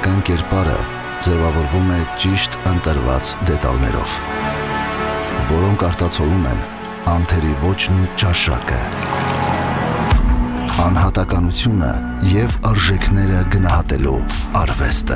գեղեցկական կերպարը ձևավորվում է ճիշտ ընտրված դետալներով, որոնք արտացոլում են անթերի ոճն ու ճաշակը, անհատականությունը և արժեքները գնահատելու արվեստը։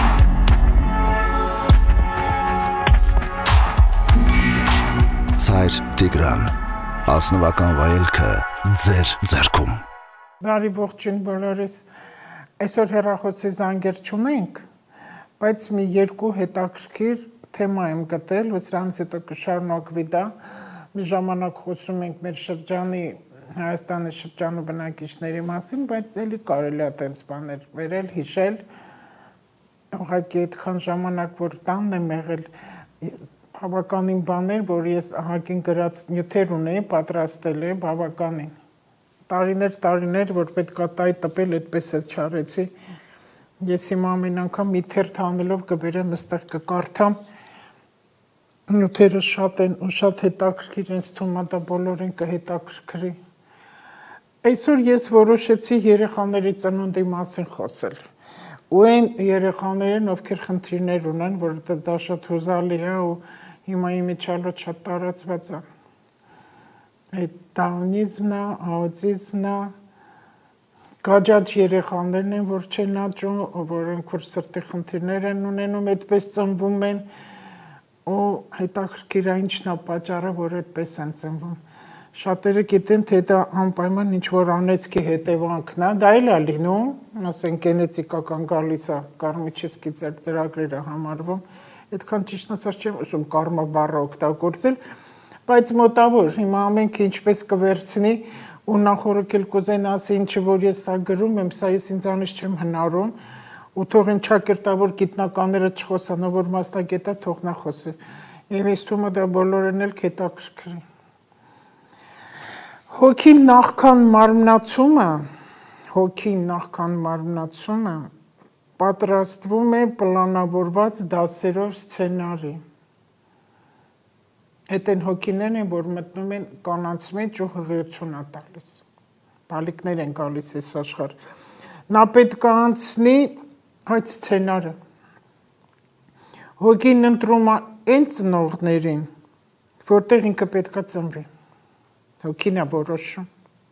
Ցայր Տիգրան, ազնվական վայելքը ձեր ձեռքում։ Բարի ողջույն բոլորիս, այսօր հեռախոսի զանգեր չունենք, բայց մի երկու հետաքրքիր թեմա եմ գտել, ու սրանից հետո կշարունակվի դա։ Մի ժամանակ խոսում ենք մեր շրջանի, Հայաստանի շրջանու բնակիչների մասին, բայց էլի կարելի է տենց բաներ վերել, հիշել, ուղղակի այդքան ժամանակ, որ տանն եմ եղել, բավականին բաներ, որ ես ահագին գրած նյութեր ունեի, պատրաստել է բավականին։ Տարիներ, որ պետք է տայի տպել, այդպես էլ չարեցի։ Ես հիմա ամեն անգամ մի թերթ անելով կբերեմ, այստեղ կկարդամ։ Նյութերը շատ են ու շատ հետաքրքիր են, թվում է դա բոլորին կհետաքրքրի։ Այսօր ես որոշեցի երեխաների ծնունդի մասին խոսել։ Ու այն երեխաներին, ովքեր խնդիրներ ունեն, որովհետև դա շատ հուզալի է ու հիմա իմիջիալոց շատ տարածված է։ Այդ դաունիզմն է, աուտիզմն է, գաճաճ երեխաներն են, որ չեն աճում, որոնք որ սրտի խնդիրներ են ունենում, այդպես ծնվում են, ու հետաքրքիր է ինչն է պատճառը, որ այդպես են ծնվում։ Շատերը գիտեն, թե դա անպայման ինչ-որ անեծքի հետևանքն է, դա էլ է լինում, ասենք գենետիկական գալիս է, կարմիչեսկի ծրագրերը համարվում, այդքան ճիշտ ասած չեմ ուզում կարմա բառը օգտագործել, բայց մոտավոր, հիմա ամենքը ինչպես կվերցնի ու նախորդ էլ կուզեն ասի ինչը որ ես սա գրում եմ, սա ես ինձանից չեմ հնարում ու թող ինչ ճակերտավոր գիտնականները չխոսան, որ մասնագետը թող նա խոսի։ Եվ ես թվում է դա բոլորին էլ հետաքրքրի։ Հոգին նախքան մարմնացումը պատրաստվում է պլանավորված դասերով սցենարի։ Այդ են հոգիներն են, որ մտնում են կանանց մեջ ու հղիություն է տալիս։ Բալիկներ են գալիս այս աշխարհ։ Նա պետք է անցնի այդ սցենարը։ Հոգին ընտրում է այն ծնողներին, որտեղ ինքը պետք է ծնվի։ Հոգին է որոշում։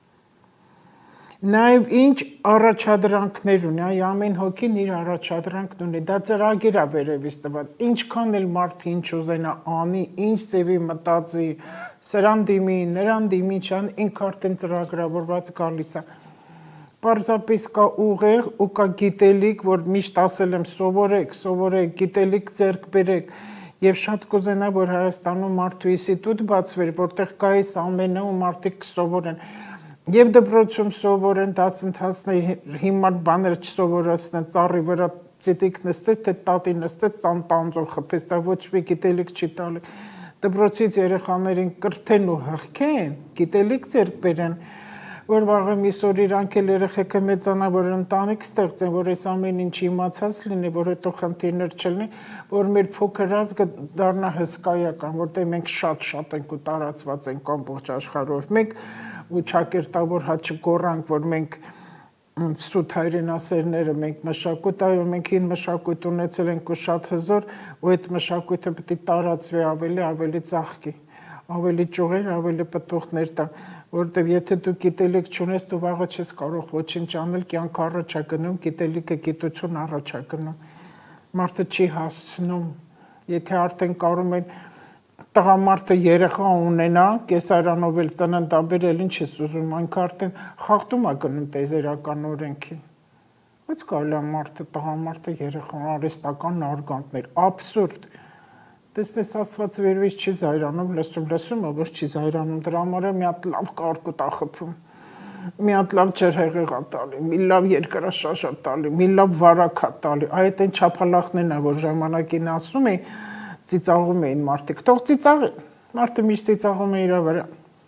Նաև ինչ առաջադրանքներ ունի, ամեն հոգին իր առաջադրանքն ունի, դա ծրագիր է վերևից տված, ինչքան էլ մարդը ինչ ուզենա անի, ինչ ձևի մտածի, սրան դիմի, նրան դիմի, չան, ինքը արդեն ծրագրավորված գալիս է։ Պարզապես կա ուղեղ ու կա գիտելիք, որ միշտ ասել եմ սովորեք, գիտելիք ձեռք բերեք, եւ շատ կուզենա, որ Հայաստանում մարդու ինստիտուտ բացվեր, որտեղ կա այս ամենը ու մարդիկ կսովորեն։ Եվ դպրոցում սովորեն դասընթացներ, հիմար բաներ չսովորացնեն, ծառի վրա ծիտիկ նստեց, թե տատի նստեց, տանձով խփեց, դա ոչ մի գիտելիք չի տալի։ Դպրոցից երեխաներին կրթեն ու հղկեն, գիտելիք ձեռք բերեն, որ վաղը միսօր իրանք էլ երեխեքը մեծանա, որ ընտանիք ստեղծեն, որ այս ամեն ինչ իմացած լինի, որ հետո խնդիրներ չլինի, որ մեր փոքր ազգը դառնա հսկայական, որտեղ մենք շատ ենք ու տարածված ենք ամբողջ աշխարհով։ Մենք ու ճակերտավոր հաճկորանք, որ մենք սուտ հայրենասերները, մենք մշակույթ, այո, մենք հին մշակույթ ունեցել ենք ու շատ հզոր, ու այդ մշակույթը պետք է տարածվի ավելի ծաղկի, ավելի ճյուղեր, ավելի պտուղներ տա, որովհետև եթե դու գիտելիք չունես, դու վաղը չես կարող ոչինչ անել, կյանքը առաջ է գնում, գիտելիքը գիտություն առաջ է գնում, մարդը չի հասցնում, եթե արդեն կարող են տղամարդը երեխա ունենա, կեսարանով էլ ծննդաբերել, ինչ ես ուզում, այնք արդեն խախտում է գնում տեզերական օրենքի։ Ո՞նց կարելի է մարդը, տղամարդը երեխա, արհեստական արգանդներ, աբսուրդ։ Տեսնես ասված վերևից չի զայրանում, լսում, ոչ չի զայրանում, դրա համար մի հատ լավ կարկուտ է խփում, մի հատ լավ ջրհեղեղ է տալի, մի լավ երկրաշարժ է տալի, մի լավ վարակ է տալի, այդ այն չափալախներն է, որ ժամանակին ասում էի, ծիծաղում էին մարդիկ, թող ծիծաղեն, մարդը միշտ ծիծաղում է իր վրա,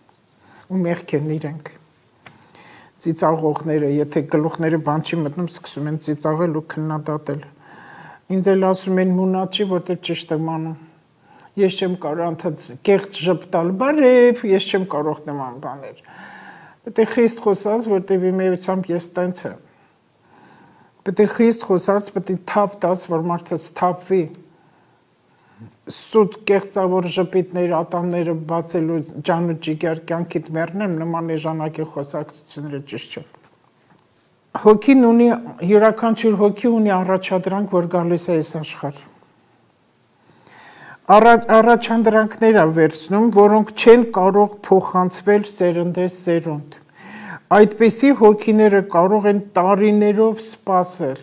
ու մեղք են իրենք։ Ծիծաղողները, եթե գլուխները բան չի մտնում, սկսում են ծիծաղել ու քննադատել։ Ինձ էլ ասում են մունաչի, որտեղ ճիշտ եմ անում։ Ես չեմ կարող անդադ կեղծ ժպտալ, բարև, ես չեմ կարող նման բաներ։ Պետք է խիստ խոսած, որտեղ իմ էությամբ ես տենց եմ։ Պետք է խիստ խոսած, պետք է թափ տաս, որ մարդը սթափվի։ Սուտ կեղծավոր ժպիտներ, ատամները բացելու ջան ու ճիգար կյանքիդ մեռնեմ, նման էժանակի խոսակցությունները ճիշտ չեն։ Հոգին ունի, յուրաքանչյուր հոգի ունի առաջադրանք, որ գալիս է այս աշխարհ։ Առաջադրանքներ է վերցնում, որոնք չեն կարող փոխանցվել սերնդես սերունդ։ Այդպիսի հոգիները կարող են տարիներով սպասել։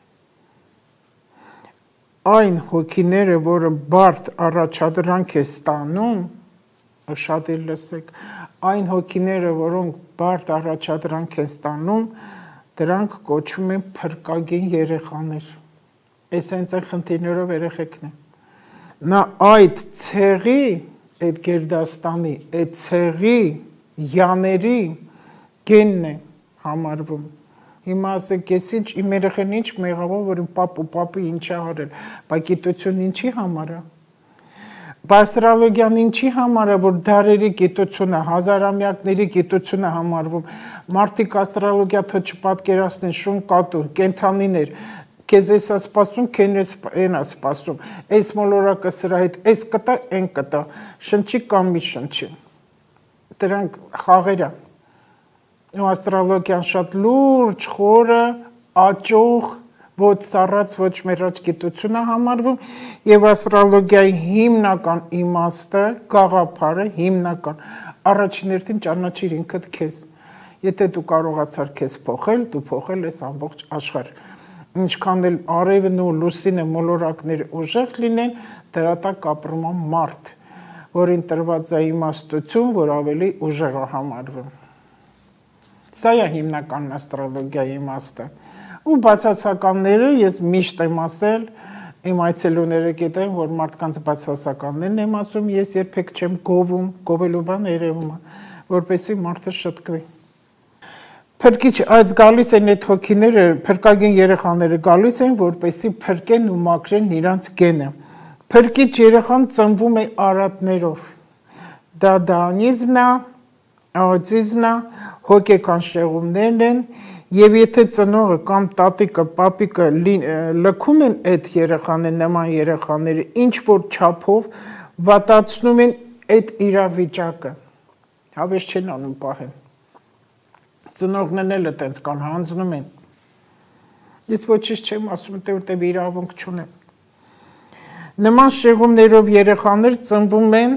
Այն հոգիները, որը բարդ առաջադրանք է ստանում, շատ էլ լսեք, այն հոգիները, որոնք բարդ առաջադրանք են ստանում, դրանք կոչվում են փրկագին երեխաներ։ Այս հենց այն խնդիրներով երեխեքն են։ Նա այդ ցեղի, այդ գերդաստանի, այդ ցեղի յաների գենն է համարվում։ Հիմա ասեք, ես ինչ իմ երեխեն ինչ մեղավոր, որ իմ պապ ու պապի ինչ է արել, բայց գիտություն ինչի համար է։ Աստրոլոգիան ինչի համար է, որ դարերի գիտությունը, հազարամյակների գիտությունը համարվում։ Մարդիկ աստրոլոգիա թող չպատկերացնեն, շուն կատու, կենթանիներ, քեզ էսա սպասում, քեն է սպասում։ Այս մոլորակը սրա հետ, այս կտա, այն կտա, շնչի կամ մի շնչի։ Դրանք խաղեր են։ Ու աստրոլոգիան շատ լուրջ, խորը, աճող, ոչ սառած, ոչ մեռած գիտություն է համարվում, եւ աստրոլոգիայի հիմնական իմաստը, գաղափարը հիմնական առաջին հերթին ճանաչիր ինքդ քեզ։ Եթե դու կարողացար քեզ փոխել, դու փոխել ես ամբողջ աշխարհ։ Ինչքան էլ արևն ու լուսինը մոլորակներ ուժեղ լինեն, դրա տակ ապրում է մարդ, որին տրված է իմաստություն, որ ավելի ուժեղ է համարվում։ Սա է հիմնական աստրոլոգիայի իմաստը։ Ու բացասականները ես միշտ եմ ասել, իմ այցելուները գիտեն, որ մարդկանց բացասականներն եմ ասում, ես երբեք չեմ գովում, գովելու բան երևում է, որպեսզի մարդը շտկվի։ Փրկիչ այդ գալիս են այդ հոգիները, փրկագին երեխաները գալիս են, որպեսզի փրկեն ու մաքրեն իրանց գենը։ Փրկիչ երեխան ծնվում է արատներով։ Դա դանիզմն է, աուտիզմն է, հոգեկան շեղումներն են, եւ եթե ծնողը կամ տատիկը, պապիկը լքում են այդ երեխաները, նման երեխաները, ինչ որ չափով վատացնում են այդ իրավիճակը։ Հավես չեն անում պահեն։ Ծնողներն էլ այդպես կան, հանձնում են։ Ես ոչինչ չեմ ասում, որտեղ իրավունք չունեմ։ Նման շեղումներով երեխաներ ծնվում են,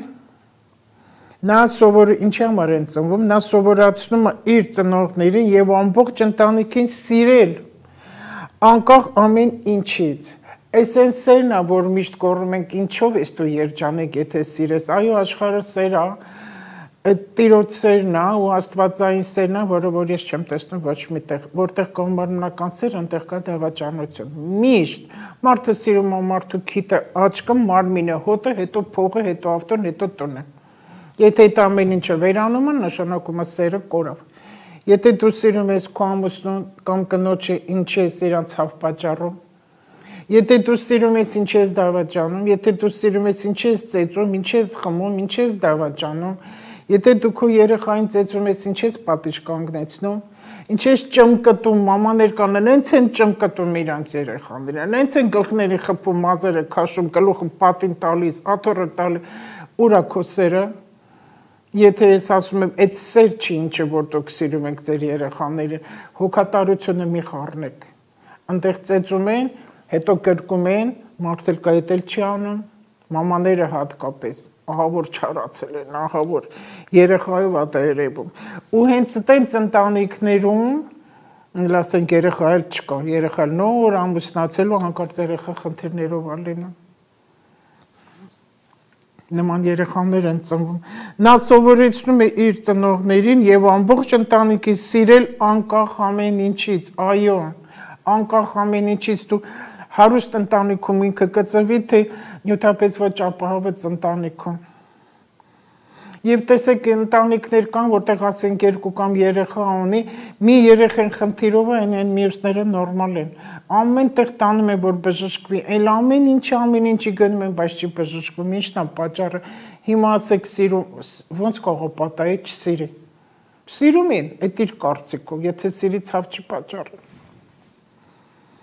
նա ինչի համար են ծնվում, նա սովորացնում է իր ծնողներին եւ ամբողջ ընտանիքին սիրել, անկախ ամեն ինչից։ Այս այն սերն է, որ միշտ կորում ենք, ինչով ես դու երջանիկ, եթե սիրես, այո, աշխարհը սեր է, այդ տիրոջ սերն է ու աստվածային սերն է, որը որ ես չեմ տեսնում ոչ միտեղ, որտեղ կա մարմնական սեր, այնտեղ կա դավաճանություն։ Միշտ մարդը սիրում է մարդու քիթը, աչքը, մարմինը, հոտը, հետո փողը, հետո ավտոն, հետո տունը։ Եթե այդ ամեն ինչը վերանում է, նշանակում է սերը կորավ։ Եթե դու սիրում ես քո ամուսնուն կամ կնոջը, ինչի ես իրան ցավ պատճառում։ Եթե դու սիրում ես, ինչի ես դավաճանում, եթե դու սիրում ես, ինչի ես ծեծում, ինչի ես խմում, ինչի ես դավաճանում, եթե դու քո երեխային ծեծում ես, ինչի ես պատիժ կանգնեցնում, ինչի ես ճմկտում, մամաներ կանեն, հենց են ճմկտում իրանց երեխաներին, հենց են գլխների խփում, մազերը քաշում, գլուխը պատին տալիս, աթոռը տալիս, ուրա քո սերը։ Եթե ես ասում եմ, այդ սեր չի ինչը, որ դուք սիրում եք ձեր երեխաներին, հոգատարությունը մի խառնեք։ Այնտեղ ծեծում են, հետո կրկում են, մարդ էլ կա էլ չի անում, մամաները հատկապես, ահա որ չարացել են, ահա որ երեխայով ա դա երևում։ Ու հենց այդպես ընտանիքներում, ասենք երեխա էլ չկա, երեխա նոր ամուսնացել ու հանկարծ երեխա խնդիրներով ա լինում։ Նման երեխաներ են ծնվում։ Նա սովորեցնում է իր ծնողներին եւ ամբողջ ընտանիքին սիրել անկախ ամեն ինչից, այո, անկախ ամեն ինչից դու հարուստ ընտանիքում ինքը կծնվի, թե նյութապես ոչ ապահովված ընտանիքում։ Եվ տեսեք ընտանիքներ կան, որտեղ ասենք երկու կամ երեխա ունի, մի երեխան խնդիրով է, այն մյուսները նորմալ են։ Ամեն տեղ տանում է, որ բժշկվի, այլ ամեն ինչի գնում են, բայց չի բժշկվում, ինչն է պատճառը։ Հիմա ասեք սիրում, ոնց կարող պատահի չսիրի։ Սիրում են, այդ իր կարծիքով, եթե սիրի ցավ չի պատճառը։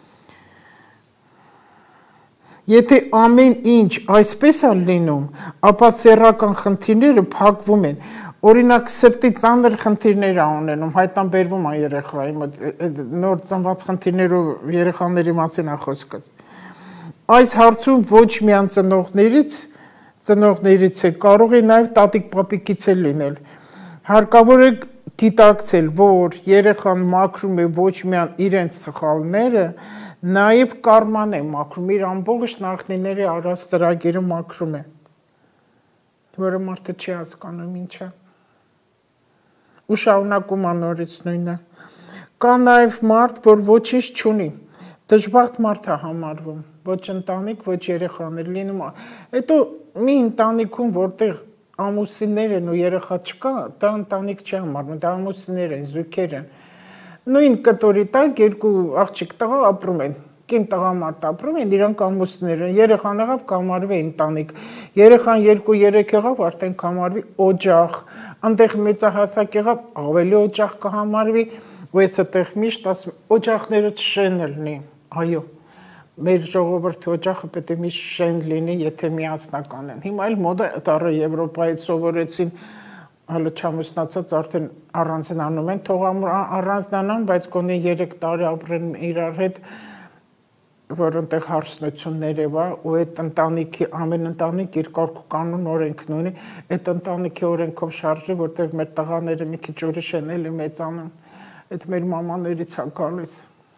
Եթե ամեն ինչ այսպես է լինում, ապա սեռական խնդիրները փակվում են։ Օրինակ սրտի ծանր խնդիրներ ա ունենում, հայտնաբերվում է երեխայի մոտ, նոր ծնված խնդիրներով երեխաների մասին է խոսքը։ Այս հարցում ոչ միայն ծնողներից է, կարող է նաև տատիկ-պապիկից է լինել։ Հարկավոր է գիտակցել, որ երեխան մաքրում է ոչ միայն իրենց սխալները, նաև կարման է մաքրում, իր ամբողջ նախնիների արած ծրագիրը մաքրում է, որը մարդը չի հասկանում ինչ է։ Ու շարունակում է նորից նույնը։ Կա նաև մարդ, որ ոչինչ չունի, դժբախտ մարդ է համարվում, ոչ ընտանիք, ոչ երեխաներ լինում է։ Հետո մի ընտանիքում, որտեղ ամուսիններ են ու երեխա չկա, դա ընտանիք չի համարվում, դա ամուսիններ են, զույգեր են։ Նույն կտորի տակ երկու աղջիկ տղա ապրում են, կին տղամարդ ապրում են, իրանք ամուսիններ են, երեխան եղավ կամարվի ընտանիք, երեխան 2-3 եղավ արդեն կամարվի օջախ, այնտեղ մեծահասակ եղավ ավելի օջախ կհամարվի, ու ես այդտեղ միշտ ասում օջախները շեն լինի, այո, մեր ժողովրդի օջախը պետք է միշտ շեն լինի, եթե միասնական են։ Հիմա էլ մոդը դառը Եվրոպայից սովորեցին, հələ չամուսնացած արդեն առանձնանում են, թող առանձնանան, բայց գոնե 3 տարի ապրեն իրար հետ, որ այնտեղ հարսնություններ է, ու այդ ընտանիքի ամեն ընտանիք իր կարգ ու կանոն օրենքն ունի, այդ ընտանիքի օրենքով շարժի, որտեղ մեր տղաները մի քիչ ուրիշ են էլի մեծանում, այդ մեր մամաներից է գալիս,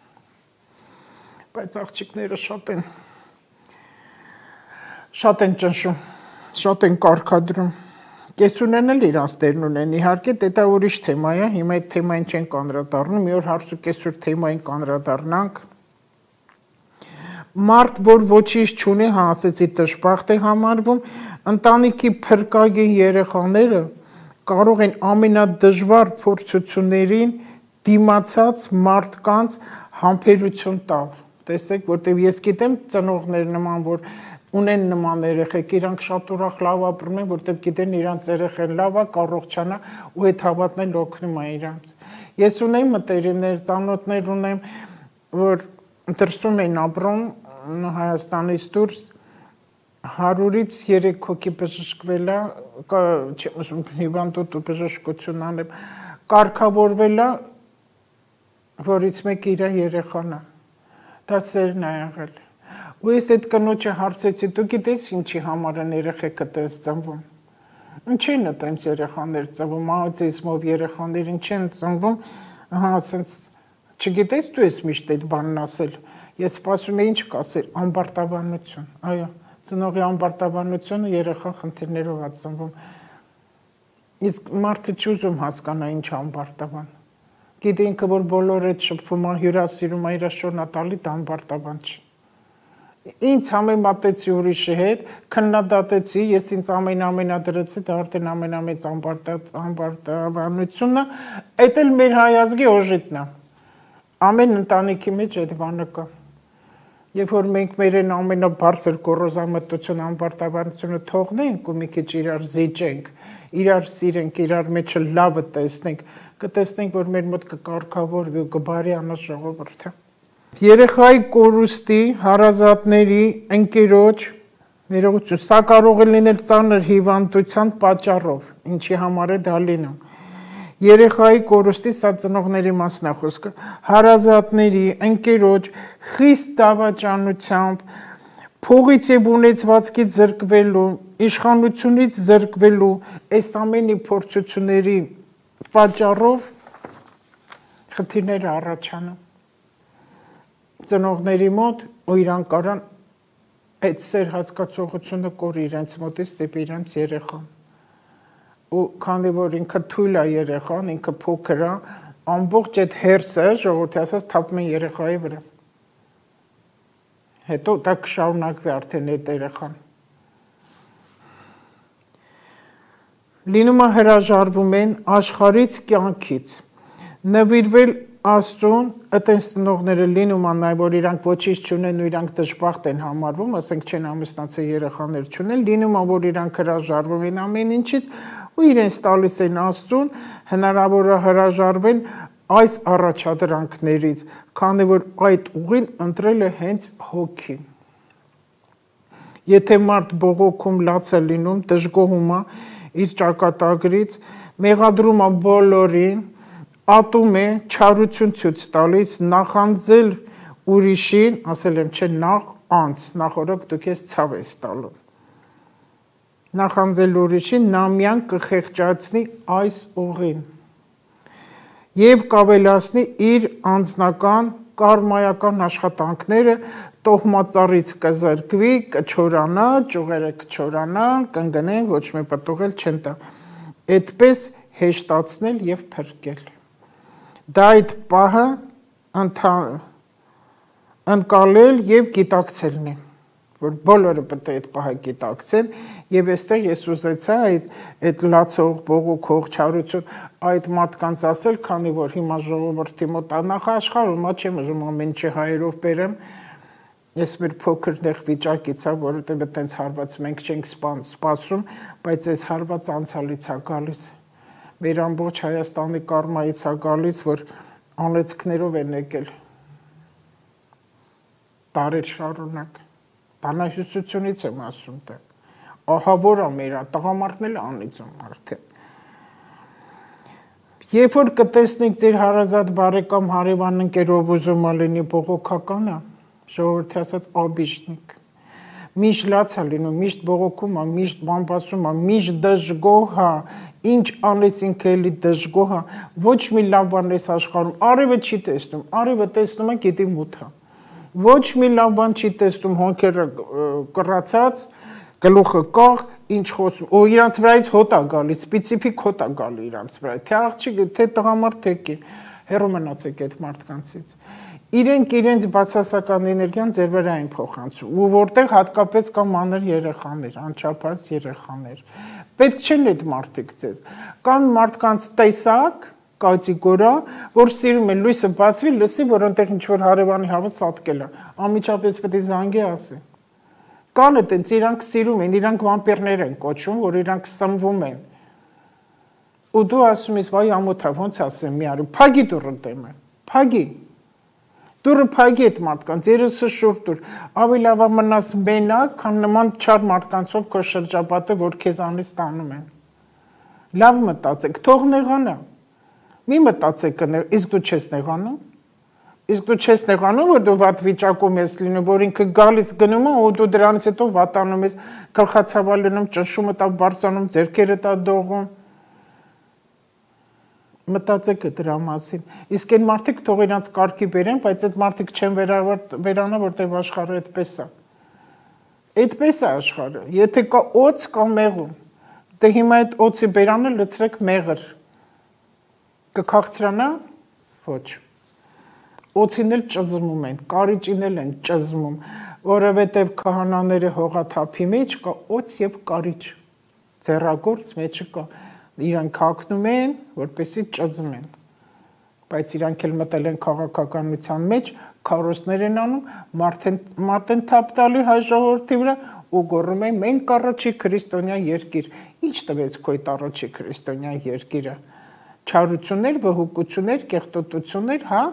բայց աղջիկները շատ են ճնշում, շատ են կարգադրում, կեսունեն էլ իրանց դերն ունեն, իհարկե դա ուրիշ թեմա է, հիմա այդ թեմային չենք անդրադառնում, մի օր հարց ու կեսուր թեմային կանդրադառնանք։ Մարդ, որ ոչինչ չունի, ասեցի դժբախտ է համարվում, ընտանիքի փրկագին երեխաները կարող են ամենադժվար փորձություններին դիմացած մարդկանց համբերություն տալ։ Տեսեք, որտեղ ես գիտեմ ծնողներ նման, որ ունեն նման երեխեք, իրանք շատ ուրախ լավ ապրում են, որտեղ գիտեն իրանց երեխան լավ է, կառողջանա ու այդ հավատն էլ օգնում է իրանց։ Ես ունեմ մտերիմներ, ծանոթներ ունեմ, որ դրսում են ապրում, Հայաստանից դուրս 100-ից 3 հոգի բժշկվել է, հիվանդոտ ու բժշկություն անեմ, կարգավորվել է, որից մեկ իր երեխան է, դա սերն է եղել։ Ու ես այդ կնոջը հարցեցի, դու գիտես ինչի համար են երեխեքը տենց ծնվում։ Ինչ են տենց երեխաներ ծնվում, աուտիզմով երեխաներ ինչ են ծնվում, ասենց չգիտես դու ես միշտ այդ բանն ասել։ Ես սպասում եմ ինչ կասել, ամբարտավանություն։ Այո, ծնողի ամբարտավանությունը երեխան խնդիրներով է ծնվում։ Իսկ մարդը չի ուզում հասկանա ինչ ամբարտավան։ Գիտե ինքը որ բոլորը այդ շփվում է, հյուրասիրում է իր շորնատալի, դա ամբարտավան չի։ Ինձ համեմատեցի ուրիշի հետ, քննադատեցի, ես ինձ ամենադրեցի, դա արդեն ամենամեծ ամբարտավանությունն է, այդ էլ մեր հայազգի օժիտն է։ Ամեն ընտանիքի մեջ այդ բանը կա։ Երբ որ մենք մեր այն ամենաբարձր գոռոզամտություն ամբարտավանությունը թողնենք ու մի քիչ իրար զիջենք, իրար սիրենք, իրար մեջը լավը տեսնենք, կտեսնենք, որ մեր մոտ կկարգավորվի ու կբարյանա ժողովուրդը։ Երեխայի կորուստի, հարազատների, ընկերոջ, ներողություն, սա կարող է լինել ծանր հիվանդության պատճառով, ինչի համար է դա լինում։ Երեխայի կորուստի, սա ծնողների մասն է խոսքը, հարազատների, ընկերոջ, խիստ դավաճանությամբ, փողից եւ ունեցվածքից զրկվելու, իշխանությունից զրկվելու, այս ամենի փորձությունների պատճառով խնդիրներ առաջանում։ Ծնողների մոտ ու իրանք կարան այդ սեր հասկացողությունը կորի իրենց մոտից դեպի իրենց երեխան։ Ու քանի որ ինքը թույլ է երեխան, ինքը փոքր է, ամբողջ այդ հերսը ժողովրդի ասած թափում են երեխայի վրա։ Հետո դա կշարունակվի արդեն այդ երեխան։ Լինում է հրաժարվում են աշխարհից, կյանքից։ Նվիրվել Աստծուն, այտենց ծնողները լինում են նաև, որ իրանք ոչինչ չունեն ու իրանք դժբախտ են համարվում, ասենք չեն ամուսնացել երեխաներ չունեն, լինում է, որ իրանք հրաժարվում են ամեն ինչից ու իրենց տալիս են Աստծուն, հնարավոր է հրաժարվեն այս առաջադրանքներից, քանի որ այդ ուղին ընտրել է հենց հոգին։ Եթե մարդ բողոքում լաց է լինում, դժգոհում է իր ճակատագրից, մեղադրում է բոլորին, ատում է, չարություն ցույց տալիս, նախանձել ուրիշին, ասել եմ չէ, նախանց, նախորդ դուք ես ցավ ես տալու։ Նախանձել ուրիշին նա միան կխեղճացնի այս ուղին եւ կավելացնի իր անձնական կարմայական աշխատանքները, տոհմածառից կզրկվի, կչորանա, ճյուղերը կչորանան, կընկնեն, ոչ մի պտուղ էլ չեն տա։ Այդպես հեշտացնել եւ փրկել։ Դա այդ պահը ընկալել եւ գիտակցելն է, որ բոլորը պետք է այդ պահը գիտակցեն եւ այստեղ ես ուզեցա այդ լացող, բողոքող, չարություն այդ մարդկանց ասել, քանի որ հիմա ժողովրդի մոտ նախաշխարհում չեմ ուզում ամեն ինչը հայերով բերեմ, ես մեր փոքր նեղ վիճակից է, որովհետեւ այտենց հարված մենք չենք սպասում, բայց այս հարված անցյալից է գալիս։ Մեր ամբողջ Հայաստանի կարմայից է գալիս, որ անեծքներով են եկել տարեր շարունակ։ Բանահյուսությունից եմ ասում դա։ Ահա որ է մեր տղամարդն էլ անիծում արդեն։ Երբ որ կտեսնեք ձեր հարազատ բարեկամ հարևան ընկերով ուզում լինի բողոքականը, ժողովրդի ասած աբիշնիկ։ Միշտ լաց է լինում, միշտ բողոքում է, միշտ բամբասում է, միշտ դժգոհ է, ինչ անես ինքը էլի դժգոհ է, ոչ մի լավ բան էս աշխարհում, արևը չի տեսնում, արևը տեսնում է գետի մութը։ Ոչ մի լավ բան չի տեսնում, հոնքերը կռացած, գլուխը կաղ, ինչ խոսում, ու իրանց վրայից հոտ է գալիս, սպეციფიկ հոտ է գալի իրանց վրա, թե աղջիկ, թե տղամարդ, թե կին, հեռու մնացեք այդ մարդկանցից։ Իրենք իրենց բացասական էներգիան ձեր վրա են փոխանցում, ու որտեղ հատկապես կա մանր երեխաներ, անչափած երեխաներ։ Պետք չեն այդ մարդիկ ձեզ։ Կան մարդկանց տեսակ կատեգորիա, որ սիրում են լույսը բացվի, լսի, որ այնտեղ ինչ-որ հարևանի հավը սատկել է, անմիջապես պետք է զանգի ասի։ Կան այտենց իրանք սիրում են, իրանք վամպիրներ են կոչում, որ իրանք սնվում են։ Ու դու ասում ես, վայ ամոթա, ոնց ասեմ մի արի, փագի դուրը դեմը, փագի։ Դուրը փագի այդ մարդկանց, երեսը շուրջ դուր, ավելի լավ է մնաս մենակ, քան նման չար մարդկանցով քո շրջապատը, որ քեզանից տանում են։ Լավ մտածեք, թող նեղանա։ Մի մտածեք, իսկ դու չես նեղանում։ Իսկ դու չես նեղանում, որ դու վատ վիճակում ես լինում, որ ինքը գալիս գնում է, ու դու դրանից հետո վատանում ես, գլխացավալ լինում, ճնշումը տա բարձրանում, ձեռքերը տա դողում։ Մտածեք դրա մասին։ Իսկ այն մարդիկ թող իրանց կարգի բերեն, բայց այդ մարդիկ չեն վերանա, որտեղ աշխարհը այդպես է։ Այդպես է աշխարհը։ Եթե կա օծ, կա մեղում։ Դե հիմա այդ օծի բերանը լցրեք մեղր։ Կքաղցրանա, ոչ։ Օծին էլ ճզմում են, կարիճին էլ են ճզմում, որովհետև քահանաները հողաթափի մեջ կա օծ եւ կարիճ։ Ձեռագործ մեջը կա։ Իրանք հագնում են, որպեսզի ճզմեն։ Բայց իրանք էլ մտել են քաղաքականության մեջ, քարոզներ են անում, մարդ են թափ տալի հայ ժողովրդի վրա ու գոռում են մենք առաջի քրիստոնյա երկիր։ Ինչ տվեց քո այդ առաջի քրիստոնյա երկիրը։ Չարություններ, վհուկություններ, կեղտոտություններ, հա։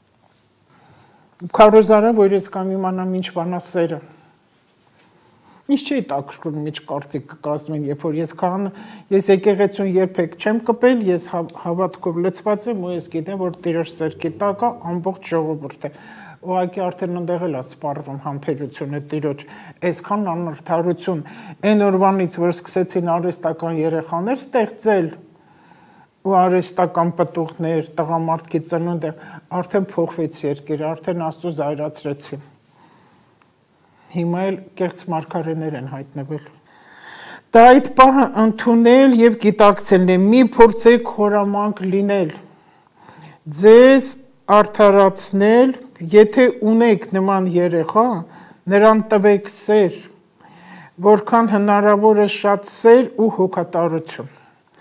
Քարոզարը, որ ես կամ իմանամ ինչ բան է սերը։ Ինչ չի տակրում միջ կարծիք կկազմեն, երբ որ ես եկեղեցուն երբեք չեմ կպել, ես հավատքով լցված եմ ու ես գիտեմ, որ Տիրոջ սերքի տակ է ամբողջ ժողովուրդը։ Ուղղակի արդեն ընդեղ էլ է սպառվում համբերությունը Տիրոջ, այսքան անարդարություն, այն օրվանից, որ սկսեցին արհեստական երեխաներ ստեղծել ու արհեստական պտուղներ, տղամարդկի ծնունդը, արդեն փոխվեց երկիրը, արդեն Աստծո զայրացրեցին։ Հիմա էլ կեղծ մարգարեներ են հայտնվել։ Դա այդ պահը ընդունել եւ գիտակցելն է, մի փորձեք խորամանկ լինել, ձեզ արդարացնել, եթե ունեք նման երեխա, նրան տվեք սեր, որքան հնարավոր է շատ սեր ու հոգատարություն։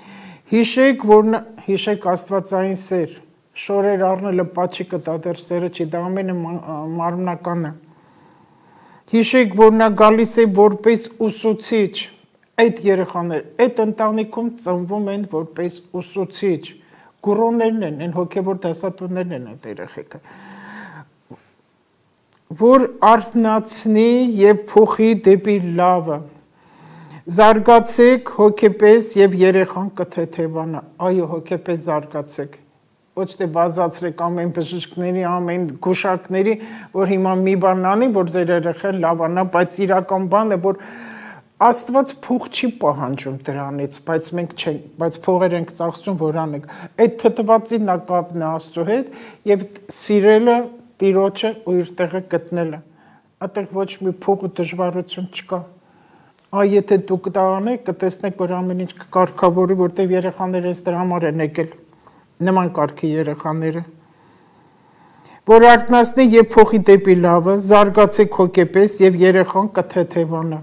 Հիշեք աստվածային սեր, շորեր առնելը պաչիկը դա դեռ սերը չի, դա ամենը մարմնականը։ Հիշեք, որ նա գալիս է որպես ուսուցիչ, այդ երեխաներ, այդ ընտանիքում ծնվում են որպես ուսուցիչ, գուրոներն են, այն հոգևոր դասատուներն են այդ երեխեքը։ որ արթնացնի եւ փոխի դեպի լավը։ Զարգացեք հոգեպես եւ երեխան կթեթևանա։ Այո, հոգեպես զարգացեք։ Ոչ թե բազացրեք ամեն բժիշկների, ամեն գուշակների, որ հիմա մի բան անի, որ ձեր երեխան լավանա, բայց իրական բանը է, որ Աստված փող չի պահանջում դրանից, բայց մենք չենք, բայց փողեր ենք ծախսում, որ անենք։ Այդ թթվածի նակապն է Աստծո հետ եւ սիրելը Տիրոջը ու իր տեղը գտնելը։ Այդտեղ ոչ մի փող ու դժվարություն չկա։ Այ եթե դուք դա անեք, կտեսնեք, որ ամեն ինչ կկարգավորի, որտեղ երեխաները այս դրա համար են եկել։ Նման կարգի երեխաները։ Որ արթնացնի եւ փոխի դեպի լավը, զարգացեք հոգեպես եւ երեխան կթեթևանա։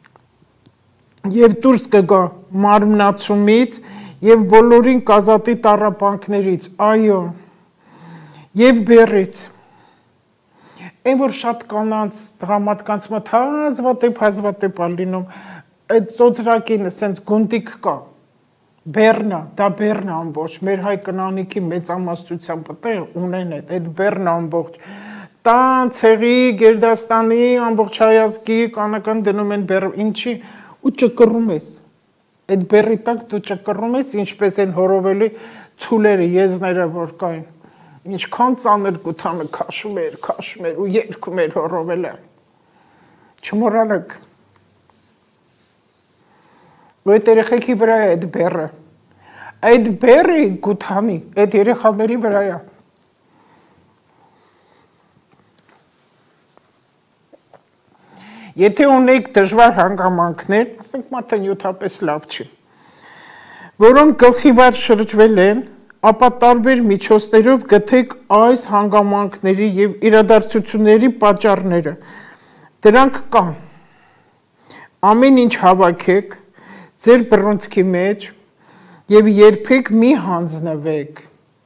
Եվ դուրս կգա մարմնացումից եւ բոլորին կազատի տառապանքներից, այո, եւ բեռից։ Այն որ շատ կանանց դրամատկանց մոտ հազվադեպ ալինում, այդ ծոծրակին ասենց գունդիկ կա, բեռնա, դա բեռնա ամբողջ, մեր հայ կնանիքի մեծամասնությամբ ունեն այդ բեռնա ամբողջ, տան, ցեղի, Գերդաստանի, ամբողջ հայազգի կանական դնում են բեռ, ինչի ու ճկռում ես, այդ բեռի տակ դու ճկռում ես, ինչպես են հորովելի ցուլերը, եզները, որ կային, ինչքան ծանր գութանը քաշում էր ու երգում էր հորովելը, չմոռանաք, ու այդ երեխեքի վրա է այդ բեռը, այդ բեռը գութանի, այդ երեխաների վրա է, Եթե ունեք դժվար հանգամանքներ, ասենք մարդը նյութապես լավ չի, որոնք գլխիվար շրջվել են, ապա տարբեր միջոցներով գտեք այս հանգամանքների եւ իրադարձությունների պատճառները։ Դրանք կան։ Ամեն ինչ հավաքեք ձեր բռունցքի մեջ եւ երբեք մի հանձնվեք։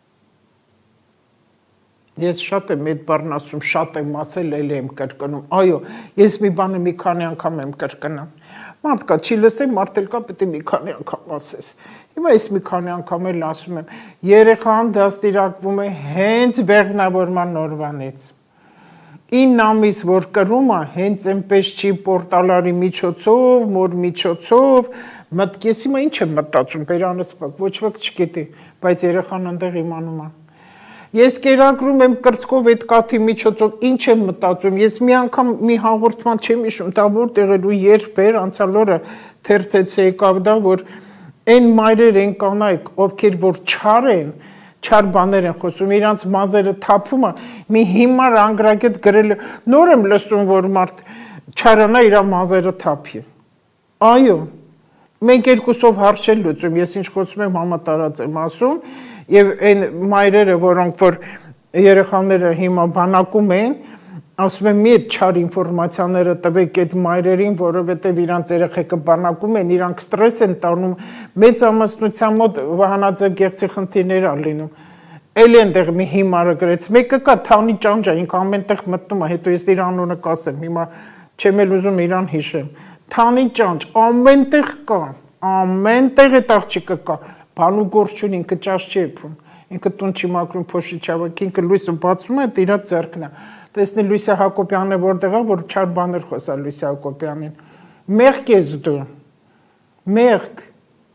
Ես շատ եմ այդ բառն ասում, շատ եմ ասել, էլ եմ կրկնում, այո, ես մի բանը մի քանի անգամ եմ կրկնում, մարդ կա, չի լսեմ, մարդ էլ կա, պետք է մի քանի անգամ ասես, հիմա ես մի քանի անգամ էլ ասում եմ, երեխան դաստիարակվում է հենց բեղմնավորման օրվանից, 9 ամիս որ կրում է, հենց այնպես չի պորտալարի միջոցով, մոր միջոցով, մտքես հիմա ինչ եմ մտածում, բերանս ոչ ոք չգիտի, բայց երեխան ընդեղ իմանում է Ես կերակրում եմ կրծքով այդ կաթի միջոցով, ինչ եմ մտածում, ես մի անգամ մի հաղորդման չեմ իշում, դա որտեղ էր ու երբ էր, անցյալ օրը թերթեց եկավ դա, որ այն մայրեր են կանայք, ովքեր որ չար են, չար բաներ են խոսում, իրանց մազերը թափում է, մի հիմար անգրագետ գրել, նոր եմ լսում, որ մարդ չարանա իր մազերը թափի, այո, մենք երկուսով հարց չեն լուծում, ես ինչ խոսում եմ համատարած եմ ասում, Եվ այն մայրերը, որոնք որ երեխաները հիմա բանակում են, ասում են մի այդ չար ինֆորմացիաները տվեք այդ մայրերին, որովհետև իրանց երեխեքը բանակում են, իրանք ստրես են տանում, մեծ ամուսնության մոտ վահանաձև գեղձի խնդիրներ ա լինում։ Էլ այնտեղ մի հիմարը գրեց, մեկը կա Թանի Ճանջա, ինքը ամենտեղ մտնում է, հետո ես իր անունը կասեմ, հիմա չեմ էլ ուզում իրան հիշեմ։ Թանի Ճանջ, ամենտեղ կա, ամենտեղ այդ աղջիկը կա։ Բանու գործուն ինքը ճաշ չի եփում, ինքը տուն չի մաքրում փոշի չավակ, ինքը լույսը բացում է, իր ձեռքն է։ Տեսնի Լույսա Հակոբյանը որտեղ է, որ չար բաներ խոսա Լույսա Հակոբյանին։ Մեղք ես դու։ Մեղք։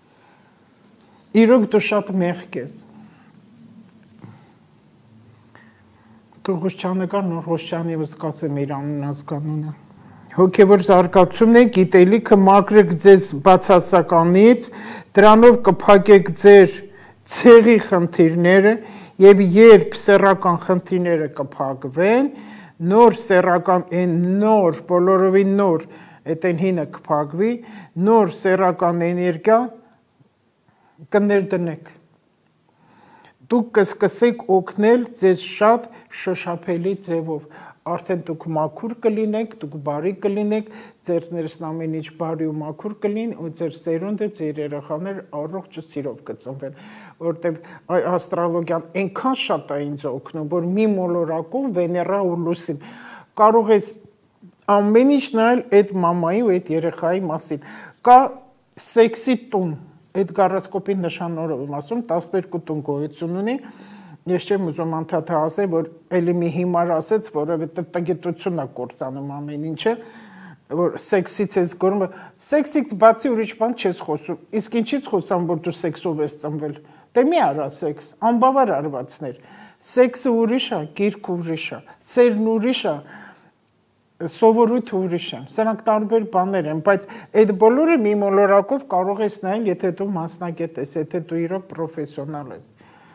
Իրոք դու շատ մեղք ես։ Դու Ղուշչանը կար նոր Ղուշչանի ուսկ ասեմ իր անուն ազգանունը։ Հոգևոր զարգացումն է, գիտելիքը մաքրեք ձեզ բացասականից, դրանով կփակեք ձեր ցեղի խնդիրները եւ երբ սեռական խնդիրները կփակվեն, նոր սեռական այն նոր, բոլորովին նոր, այդ այն հինը կփակվի, նոր սեռական էներգիա կներդնեք։ Դուք կսկսեք օգնել ձեզ շատ շոշափելի ձևով։ Արդեն դուք մաքուր կլինեք, դուք բարի կլինեք, ձեր ներսն ամեն ինչ բարի ու մաքուր կլին ու ձեր սերունդը, ձեր երեխաները առողջ ու սիրով կծնվեն, որտեղ աստրոլոգիան այնքան շատ է ինձ օգնում, որ մի մոլորակով Վեներա ու Լուսին կարող ես ամեն ինչ նայել այդ մամայի ու այդ երեխայի մասին։ Կա սեքսի տուն, այդ գարոսկոպի նշանորով եմ ասում, 12 տուն գոյություն ունի, Ես չեմ ուզում անդադար ասել, որ էլի մի հիմար ասեց, որովհետև տգիտությունն է կործանում ամեն ինչը, որ սեքսից ես գորում, սեքսից բացի ուրիշ բան չես խոսում, իսկ ինչից խոսամ, որ դու սեքսով ես ծնվել, դե մի արա սեքս, անբավար արվածներ, սեքսը ուրիշ է, գիրքը ուրիշ է, սերն ուրիշ է, սովորույթը ուրիշ է, սրանք տարբեր բաներ են, բայց այդ բոլորը մի մոլորակով կարող ես նայել, եթե դու մասնագետ ես, եթե դու իրոք պրոֆեսիոնալ ես։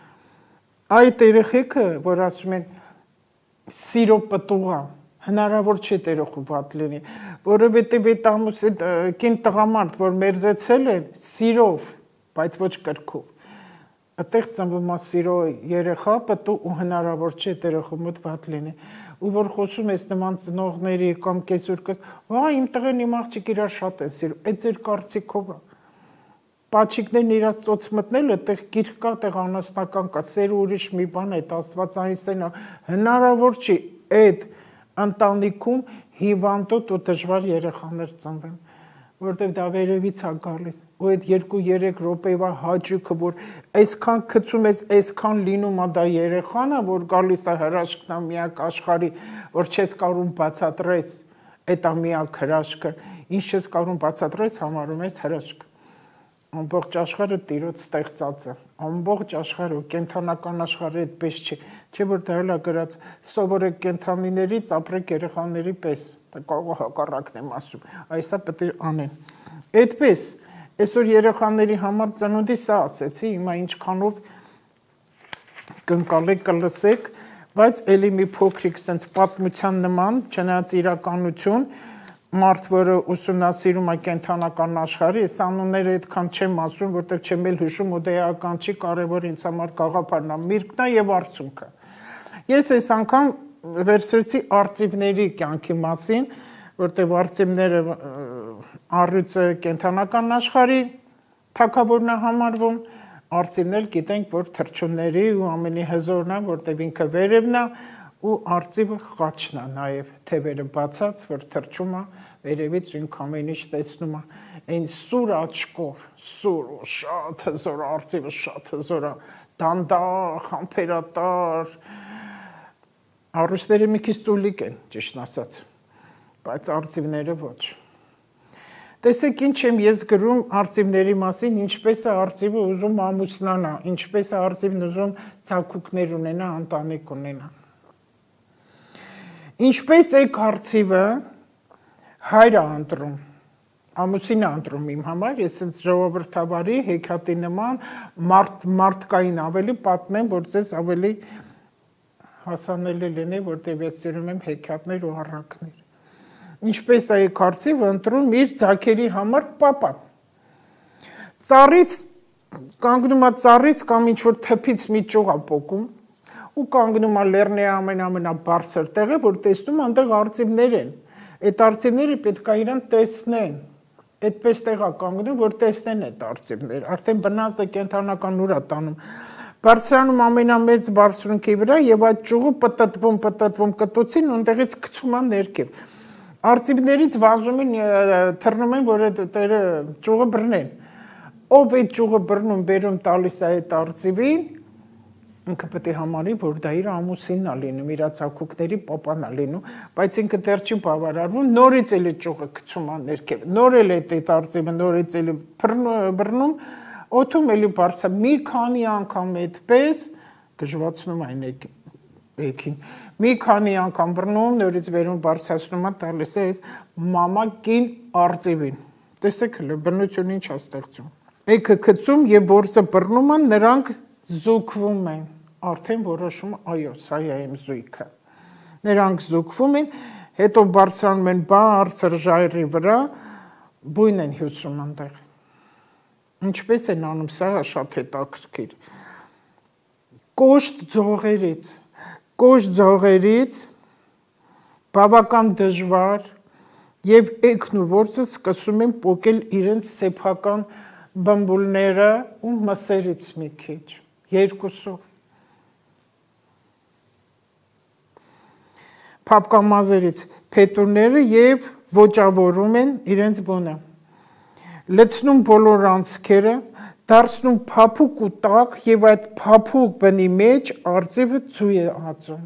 Այդ երեխեքը, որ ասում են սիրո պտուղ է, հնարավոր չէ երեխու վատ լինի, որովհետև այդ ամուսի կին տղամարդ, որ մերձեցել են սիրով, բայց ոչ կրքով, այդտեղ ծնվում է սիրո երեխա պտուղ ու հնարավոր չէ երեխու մոտ վատ լինի, ու որ խոսում ես նման ծնողների կամ կեսուրկս, հա իմ տղեն իմ աղջիկ իրար շատ են սիրում, այդ ձեր կարծիքով է։ Պաչիկներն իրաց ծոց մտնել, այդտեղ գիրք կա, այդտեղ անասնական կա, սերը ուրիշ մի բան է, աստվածային սերն է, հնարավոր չի այդ ընտանիքում հիվանդոտ ու դժվար երեխաներ ծնվեն, որտեղ դա վերևից է գալիս, ու այդ 2-3 րոպեվա հաճույքը, որ այսքան գցում ես, այսքան լինում է դա երեխան է, որ գալիս է հրաշքն է միակ աշխարհի, որ չես կարող բացատրես, այդ է միակ հրաշքը, ինչ չես կարող բացատրես, համարում ես հրաշք։ Ամբողջ աշխարհը Տիրոջ ստեղծած է, ամբողջ աշխարհը, կենդանական աշխարհը այդպես չի, չէ որ դա էլ է գրած, սովորեք կենդանիներից, ապրեք երեխաների պես, կարող հակառակն եմ ասում, այսա պետք է անեն։ Այդպես, այսօր երեխաների համար ծնունդի սա ասեցի, հիմա ինչքանով կընկալեք կլսեք, բայց էլի մի փոքրիկ sense պատմության նման, չնայած իրականություն, մարդ, որը ուսումնասիրում է կենդանական աշխարհի, այս անունները այդքան չեմ ասում, որտեղ չեմ էլ հիշում, ու դա էական չի, կարևոր ինձ համար գաղափարն է, միրգն է եւ արցունքը։ Ես այս անգամ վերցրեցի արծիվների կյանքի մասին, որտեղ արծիվները առյուծը կենդանական աշխարհի թագավորն է համարվում, արծիվն էլ գիտենք, որ թռչունների ու ամենի հզորն է, որտեղ ինքը վերևն է, ու արծիվը խաչն է նաև թևերը բացած, որ թռչում է վերևից ինք ամեն ինչ տեսնում է, այն սուր աչքով, սուր ու շատ հզոր արծիվը շատ հզոր է, դանդաղ, համբերատար, առուստները մի քիչ տուլիկ են, ճիշտ ասած, բայց արծիվները ոչ։ Տեսեք ինչ եմ ես գրում արծիվների մասին, ինչպես է արծիվը ուզում ամուսնանա, ինչպես է արծիվն ուզում ցակուկներ ունենա, ընտանիք ունենա։ Ինչպես է արծիվը հայրը ընտրում, ամուսինը ընտրում իմ համար, ես ինձ ժողովրդավարի հեքիաթի նման մարդկային ավելի պատմեմ, որ ձեզ ավելի հասանելի լինի, որտեղ ես սիրում եմ հեքիաթներ ու առակներ։ Ինչպես է արծիվը ընտրում իր ձագերի համար պապա։ Ծառից կանգնում է ծառից կամ ինչ-որ թփից մի ճյուղ է պոկում, ու կանգնում է լեռնի ամենաբարձր տեղը, որ տեսնում այնտեղ արծիվներ են։ Այդ արծիվները պետք է իրան տեսնեն։ Այդպես տեղ է կանգնում, որ տեսնեն այդ արծիվները։ Արդեն բնազդը կենդանական ուր է տանում։ Բարձրանում ամենամեծ բարձունքի վրա եւ այդ ճյուղը պտտվում կտուցին ու այնտեղից գցում է ներքև։ Արծիվներից վազում են, թռնում են, որ այդ ճյուղը բռնեն։ Ով այդ ճյուղը բռնում, բերում տալիս է այդ արծիվին, ինքը պետք է համարի, որ դա իր ամուսինն է լինում, իր ցակուկների պապան է լինում, բայց ինքը դեռ չի բավարարվում, նորից էլի ճյուղը գցում է ներքև, նոր էլ այդ արծիվը նորից էլի բռնում, օդում էլի բարձա մի քանի անգամ այդպես գժվացնում այն եկին, մի քանի անգամ բռնում, նորից վերում բարձրացնում է, տալիս է այս մամա կին արծիվին, տեսեք հլը, բռնությունը ինչ է ստեղծում, եկը գցում եւ որսը բռնում են, նրանք զուգվում են, արդեն որոշում, այո, սա է իմ զույգը։ Նրանք զուգվում են, հետո բարձրանում են բարձր ժայռի վրա, բույն են հյուսում այնտեղ։ Ինչպես են անում, սա շատ հետաքրքիր։ Կոշտ ձողերից բավական դժվար եւ էգն ու որսը սկսում են պոկել իրենց սեփական բամբուլները ու մսերից մի քիչ, երկուսով։ Փապկամազերից փետուրները եւ ոճավորում են իրենց բունը։ Լցնում բոլոր անցքերը, դարձնում փափուկ ու տաք եւ այդ փափուկ բնի մեջ արծիվը ծու է ածում։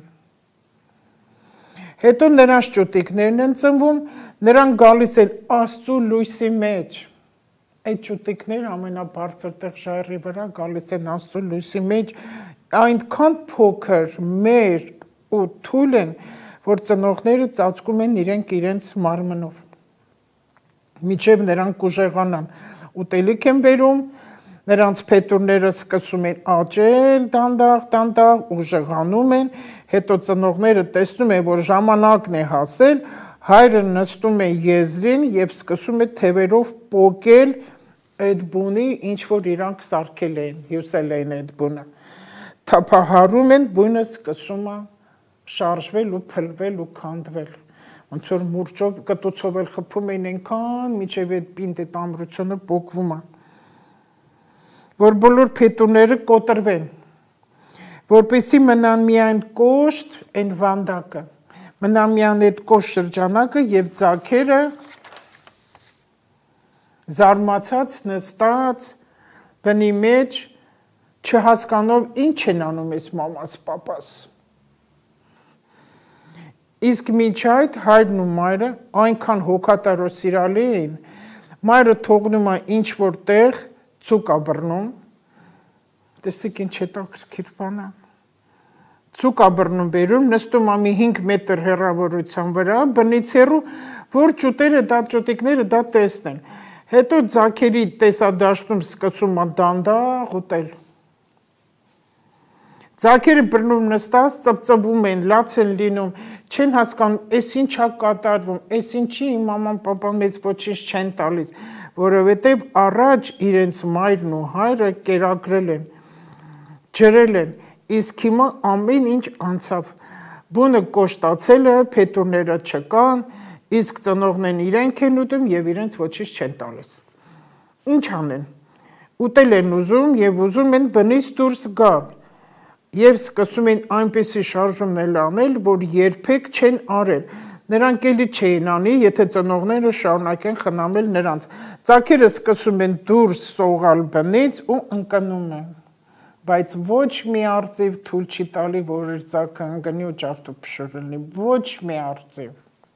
Հետո նրանց ճուտիկներն են ծնվում, նրանք գալիս են Աստծո լույսի մեջ։ Այդ ճուտիկները ամենաբարձր տեղ ժայռի վրա գալիս են Աստծո լույսի մեջ, այնքան փոքր, մեր ու թույլ են, որ ծնողները ծածկում են իրենց մարմնով։ Միջև նրանք կուժեղանան, ուտելիք են բերում, նրանց փետուրները սկսում են աճել, դանդաղ, ուժեղանում են, հետո ծնողները տեսնում են, որ ժամանակն է հասել, հայրը նստում է եզրին եւ սկսում է թևերով պոկել այդ բունի, ինչ որ իրանք սարքել են, հյուսել են այդ բունը։ Թափահարում են, բույնը սկսում է շարժվել ու փլվել ու քանդվել։ Ոնց որ մուրճով կտուցով էլ խփում էին այնքան, մինչև այդ պինդ այդ ամրությունը պոկվում է։ Որ բոլոր փետուրները կոտրվեն, որպեսզի մնան միայն կոշտ այն վանդակը, մնան միայն այդ կոշտ շրջանակը եւ ձագերը զարմացած նստած բնի մեջ չհասկանով ինչ են անում այս մամաս պապաս։ Իսկ մինչ այդ հայրն ու մայրը այնքան հոգատար ու սիրալի էին, մայրը թողնում է ինչ որ տեղ ցուկ է բռնում, տեսեք ինչ հետաքրքիր բան է, ցուկ է բռնում բերում, նստում է մի 5 մետր հեռավորության վրա, բնից հեռու, որ ճուտիկները դա տեսնեն, հետո ձագերի տեսադաշտում սկսում է դանդաղ ուտել։ Ձագերը բռնում նստած, ծպծպում են, լաց են լինում, չեն հասկանում, այս ինչ է կատարվում, այս ինչի իմ մաման պապան մեծ ոչինչ չեն տալիս, որովհետև առաջ իրենց մայրն ու հայրը կերակրել են, ջրել են, իսկ հիմա ամեն ինչ անցավ, բունը կոշտացել է, փետուրները չկան, իսկ ծնողներն իրենք են ուտում եւ իրենց ոչինչ չեն տալիս։ Ինչ անեն։ Ուտել են ուզում եւ ուզում են բնից դուրս գալ։ Եվ սկսում են այնպեսի շարժումներ անել, որ երբեք չեն արել։ Նրանք էլի չէին անի, եթե ծնողները շարունակեն խնամել նրանց։ Ձագերը սկսում են դուրս սողալ բնից ու ընկնում են։ Բայց ոչ մի արծիվ թույլ չի տալի, որ իր ձագը ընկնի ու ջարդուփշուր լինի, ոչ մի արծիվ։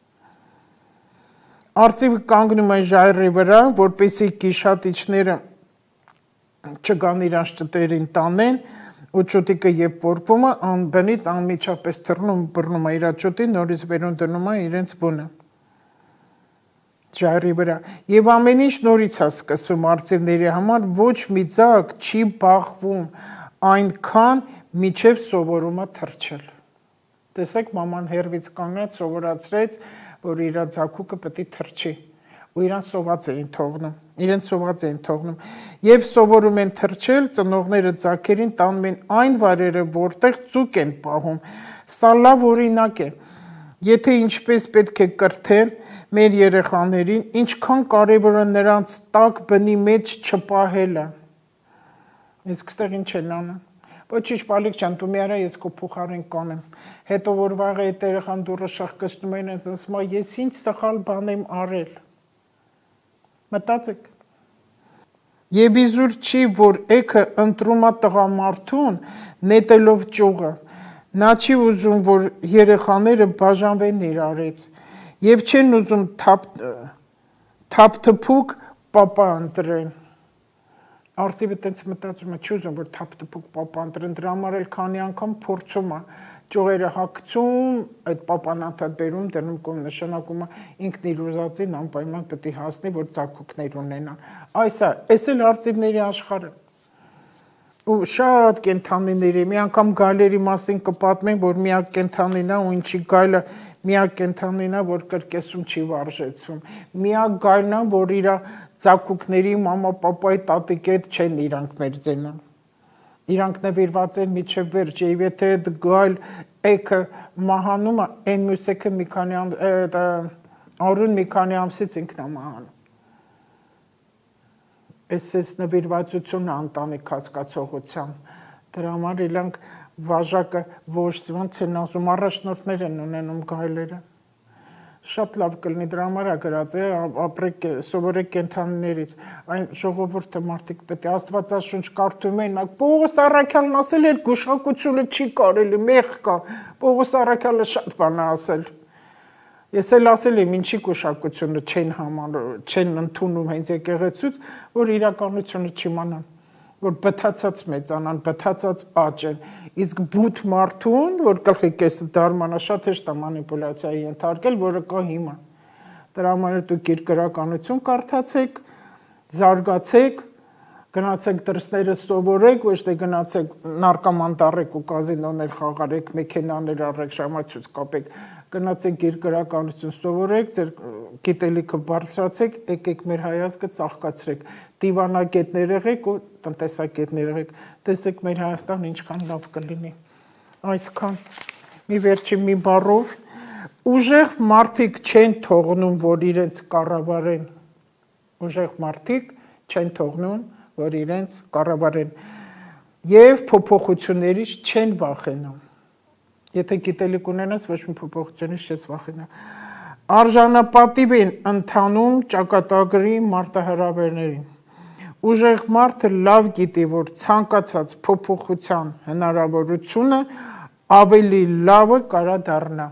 Արծիվը կանգնում է ժայռի վրա, որպեսզի գիշատիչները չգան իրանց ճտերին տանեն, ու ճուտիկը եւ պորկվում է, բնից անմիջապես թռնում բռնում է իր ճուտին, նորից վերում դնում է իրենց բունը։ Ժայռի վրա։ Եվ ամեն ինչ նորից է սկսվում արծիվների համար, ոչ մի ձագ չի բախվում այնքան, միջև սովորում է թռչել։ Տեսեք, մաման հերվից կանգնած սովորացրեց, որ իր ձագուկը պետք է թռչի, ու իրան սոված էին թողնում, եւ սովորում են թռչել, ծնողները ձագերին տանում են այն վայրերը, որտեղ ծուկ են պահում, սա լավ օրինակ է, եթե ինչպես պետք է կրթեն մեր երեխաներին, ինչքան կարևոր է նրանց տաք բնի մեջ չպահելը, իսկ ստեղ ինչ են անում, ոչինչ բալիկ չան, դու մի արա ես քո փոխարեն կանեմ, հետո որ վաղը այդ երեխան դուրը շախկստում են, ասում է ես ինչ սխալ բան եմ արել, մտածեք։ Եվ իզուր չի, որ էքը ընտրում է տղամարդուն նետելով ճյուղը, նա չի ուզում, որ երեխաները բաժանվեն իրարից, եւ չեն ուզում թափթփուկ պապա ընտրեն։ Արծիվը տենց մտածում է, չի ուզում, որ թափթփուկ պապա ընտրեն, դրա համար էլ քանի անգամ փորձում է, ճյուղերը հագցում, այդ պապան անդադ բերում, դնում կողմ նշանակում է ինքն իր ուզածին անպայման պետք է հասնի, որ ծագուկներ ունենան։ Այս էլ արծիվների աշխարհը։ Ու շատ կենթանիների, մի անգամ գայլերի մասին կպատմենք, որ միակ կենթանին է, ու ինչի գայլը միակ կենթանին է, որ կրկեսում չի վարժեցվում։ Միակ գայլն է, որ իր ծագուկների մամա, պապայի, տատիկի հետ չեն իրանք մերձենան։ Իրանք նվիրված են միջև վերջ, եւ եթե այդ գայլ էքը մահանում է, այն մյուս էքը մի քանի արուն մի քանի ամսից ինքն է մահանում։ Այս նվիրվածությունը ընտանիք հասկացողության, դրա համար իրանք վաժակը ոչ ոնց են ասում, առաջնորդներ են ունենում գայլերը։ շատ լավ կլինի դրա համար է գրած է ապրեք սովորեք կենթանիներից այն ժողովուրդը մարդիկ պետք է Աստվածաշունչ կարդում են Պողոս Առաքյալն ասել էր գուշակությունը չի կարելի մեղ կա Պողոս Առաքյալը շատ բան է ասել ես էլ ասել եմ ինչի գուշակությունը չեն ընդունում հենց եկեղեցուց որ իրականությունը չիմանան որ բթացած մեծանան, բթացած աճեն, իսկ բութ մարդուն, որ գլխի կեսը դարմանա շատ հեշտ է մանիպուլյացիայի ենթարկել, որը կա հիմա։ Դրա համար դուք գրականություն կարդացեք, զարգացեք, գնացեք դրսները սովորեք, ոչ թե գնացեք նարկոման դառեք ու կազինոներ խաղարեք, մեքենաներ առեք, ժամացույց կապեք, գնացեք գրականություն սովորեք, ձեր գիտելիքը բարձրացեք, եկեք մեր հայացքը ծաղկացրեք, դիվանագետներ եղեք ու տնտեսագետներ եղեք, տեսեք մեր Հայաստանը ինչքան լավ կլինի։ Այսքան մի վերջին մի բառով ուժեղ մարդիկ չեն թողնում, որ իրենց կառավարեն։ Ուժեղ մարդիկ չեն թողնում, որ իրենց կառավարեն եւ փոփոխություններից չեն վախենում։ Եթե գիտելիք ունենաս, ոչ մի փոփոխությունից չես վախենա։ Արժանապատիվ են ընթանում ճակատագրի մարտահրավերներին։ Ուժեղ մարդը լավ գիտի, որ ցանկացած փոփոխության հնարավորությունը ավելի լավը կարա դառնա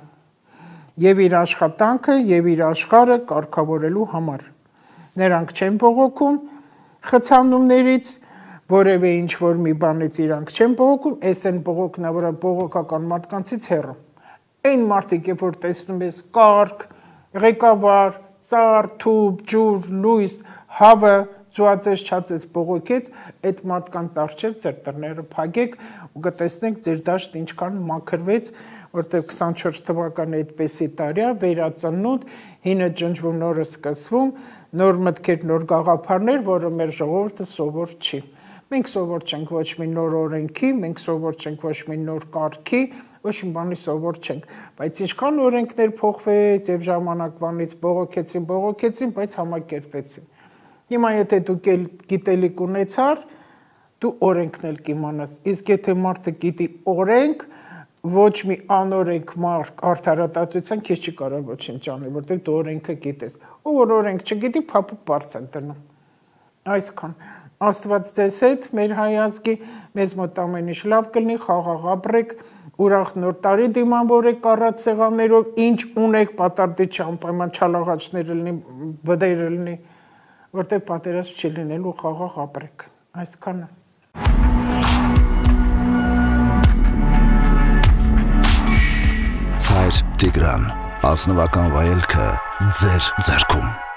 եւ իր աշխատանքը եւ իր աշխարհը կարգավորելու համար։ Նրանք չեն բողոքում խցանումներից, որևէ ինչ-որ մի բանից իրանք չեն բողոքում, այս են բողոքն որ բողոքական մարդկանցից հեռու։ Այն մարդիկ, երբ որ տեսնում ես կարգ, ղեկավար, ծառ, թուբ, ջուր, լույս, հավը, ծուածես, չածես բողոքեց, այդ մարդկանց առջև ձեր դռները փակեք ու կտեսնեք ձեր դաշտը ինչքան մաքրվեց, որտեղ 24 թվականը այդպեսի տարի է, վերածնունդ, հինը ջնջվում, նորը սկսվում, նոր մտքեր, նոր գաղափարներ, որը մեր ժողովուրդը սովոր չի։ Մենք սովոր չենք ոչ մի նոր օրենքի, մենք սովոր չենք ոչ մի նոր կարգի, ոչ մի բանի սովոր չենք, բայց ինչքան օրենքներ փոխվեց եւ ժամանակվանից բողոքեցին, բայց համակերպեցին։ Հիմա եթե դու գիտելիք ունեցար, դու օրենքն էլ կիմանաս, իսկ եթե մարդը գիտի օրենք, ոչ մի անօրենք մարդ արդարադատության քեզ չի կարող ոչինչ անել, որտեղ դու օրենքը գիտես։ Ով որ օրենք չգիտի, փափուկ բարձ են դնում։ Այսքան։ Աստված ձեզ հետ, մեր հայազգի, մեզ մոտ ամեն ինչ լավ կլինի, խաղաղ ապրեք, ուրախ նոր տարի դիմավորեք առած սեղաններով, ինչ ունեք, պատարտի չանպայման չալաղաճներ լինի, բդեր լինի, որտեղ պատերազմ չի լինելու, խաղաղ ապրեք։ Այսքանը։ Ցայր Տիգրան, ազնվական վայելքը ձեր ձեռքում։